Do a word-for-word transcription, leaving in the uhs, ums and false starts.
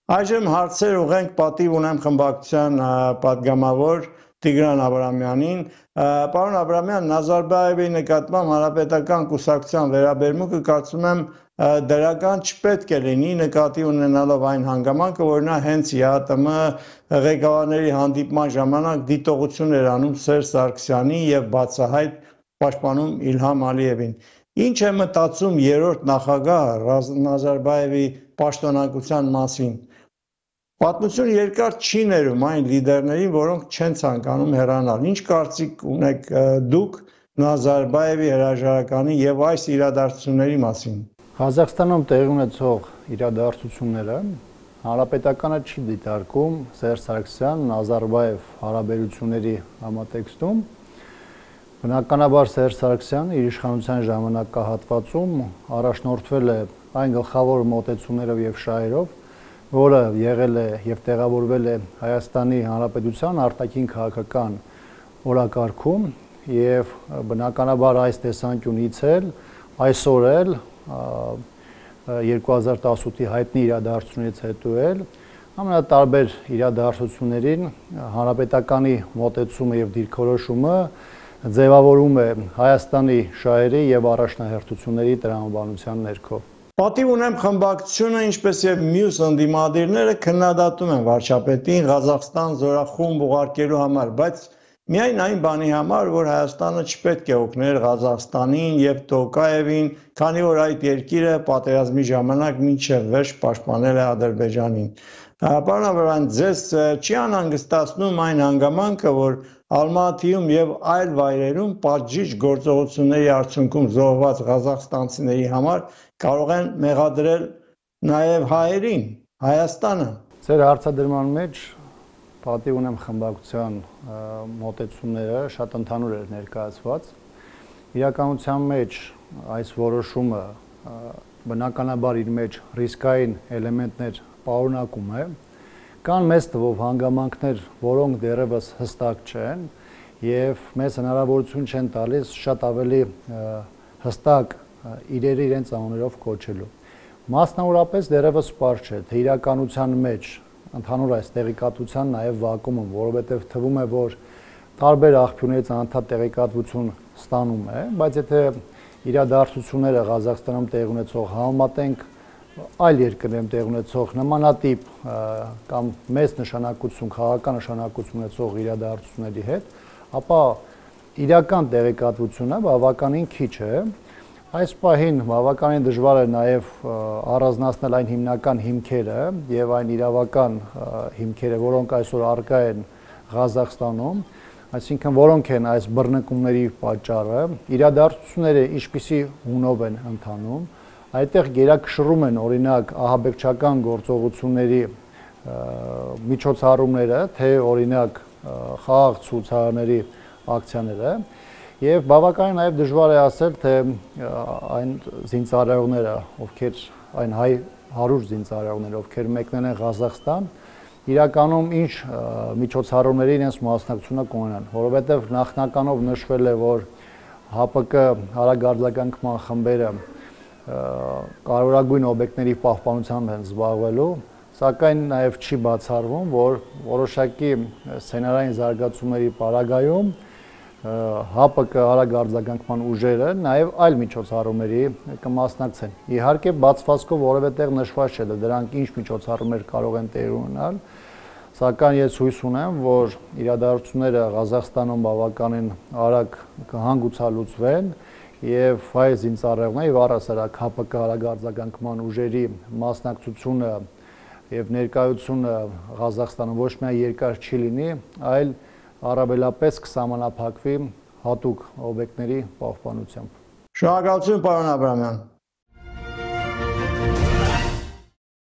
Այժմ հարցեր ուղենք պատիվ ունեմ խմբակցության պատգամավոր Տիգրան Աբրամյանին։ Պարոն Աբրամյան, Նազարբաևի նկատմամբ հանրապետական կուսակցության վերաբերմունքը կարծում եմ դրական չպետք է լինի, նկատի ունենալով այն հանգամանքը, որ նա հենց ԵԱՏՄ ղեկավարների հանդիպման ժամանակ դիտողություն էր անում Սերժ Սարգսյանի եւ բացահայտ պաշտպանում Իլհամ Ալիևին։ Ինչ է մտածում երրորդ նախագահ Նազարբաևի պաշտոնակության մասին։ Պատմությունը երկար չի ներում այն լիդերներին, որոնք չեն ցանկանում հեռանալ։ Ինչ կարծիք ունեք դուք Նազարբաևի հրաժարականի եւ այս իրադարձությունների մասին։ Ղազախստանում տեղի ունեցող իրադարձությունները հանրապետականը չի դիտարկում Սերժ Սարգսյան-Նազարբաև հարաբերությունների համատեքստում։ Բնականաբար Սերժ Սարգսյանը իր իշխանության ժամանակահատվածում առաջնորդվել է այն գլխավոր մոտեցումներով եւ շահերով, որը եղել է եւ տեղավորվել է Հայաստանի Հանրապետության արտաքին քաղաքական օրակարգում եւ բնականաբար այս տեսանկյունից էլ այսօր էլ երկու հազար տասութի հայտնի իրադարձությունից հետո էլ ամենատարբեր իրադարձություններին հանրապետականի մոտեցումը եւ դիրքորոշումը ձևավորում է Հայաստանի շահերի եւ առաջնահերթությունների տրամաբանության ներքո։ Պատիվ ունեմ խմբակցությունը, ինչպես եւ մյուս ընդդիմադիրները քննադատում են վարչապետին Ղազախստան զորախումբ ուղարկելու համար, բայց միայն այն բանի համար, որ Հայաստանը չպետք է օգներ Ղազախստանին եւ Տոկաևին, քանի որ այդ երկիրը պատերազմի ժամանակ մինչեւ վերջ պաշտպանել է Ադրբեջանին։ Պարոն Աբրամյան, ձեզ չի անհանգստացնում այն հանգամանքը, որ Ալմատիում եւ այլ վայրերում պատժիչ գործողությունների արդյունքում զոհված ղազախստանցիների համար կարող են մեղադրել նաեւ հայերին, Հայաստանը։ Ձեր հարցադրման մեջ պատիվ ունեմ խմբակցության մոտեցումները շատ ընդհանուր էր ներկայացված։ Իրականության մեջ այս որոշումը բնականաբար իր մեջ ռիսկային էլեմենտներ պարունակում է, կան մեծ թվով հանգամանքներ, որոնք դեռևս հստակ չեն եւ մեզ հնարավորություն չեն տալիս շատ ավելի հստակ իրերը իրենց անուններով կոչելու։ Մասնավորապես դեռևս պարզ չէ, թե իրականության մեջ ընդհանուր այս տեղեկատվության նաեւ վակուում, որովհետեւ թվում է, որ տարբեր աղբյուրներից անդադ տեղեկատվություն ստանում է, բայց եթե իրադարձությունները Ղազախստանում տեղի ունեցող համեմատենք այլ երկրներում տեղի ունեցող նմանատիպ կամ մեծ նշանակություն, քաղաքական նշանակություն ունեցող իրադարձությունների հետ, ապա իրական տեղեկատվությունը բավականին քիչ է։ Այս պահին բավականին դժվար է նաև առանձնացնել այն հիմնական հիմքերը եւ այն իրավական հիմքերը, որոնք այսօր առկա են Ղազախստանում, այսինքն որոնք են այս բռնկումների պատճառը, իրադարձությունները ինչպիսի հունով են ընթանում, այդտեղ գերակշռում են օրինակ ահաբեկչական գործողությունների միջոցառումները, թե օրինակ խաղաղ ցուցարարների ակցիաները եւ բավականին նաեւ դժվար է ասել, թե այն զինծառայողները, ովքեր այն հայ հարյուր զինծառայողները, ովքեր մեկնել են Ղազախստան, իրականում ինչ միջոցառումների իրենց մասնակցությունը կունենան, որովհետեւ նախնականով նշվել է, որ ՀԱՊԿ հարագարձականքման խմբերը կարևորագույն օբյեկտների պահպանությամբ են զբաղվելու, սակայն նաև չի բացառվում, որ որոշակի սցենարային զարգացումների պարագայում ՀԱՊԿ հարագարձականքման ուժերը նաև այլ միջոցառումների կմասնակցեն։ Իհարկե բացվածքով որևէ տեղ նշված չէ, դրանք ինչ միջոցառումներ կարող են տեղի ունենալ, սակայն ես հույս ունեմ, որ իրադարձությունները Ղազախստանում բավականին արագ կհանգուցալուծվեն եւ հայ զինծառայողները եւ առասարակ ՀԱՊԿ հարագարձականքման ուժերի մասնակցությունը եւ ներկայությունը Ղազախստանում ոչ միայն երկար չի լինի, այլ առավելապես կսահմանափակվի հատուկ օբյեկտների պահպանությամբ։ Շնորհակալություն, պարոն Աբրամյան։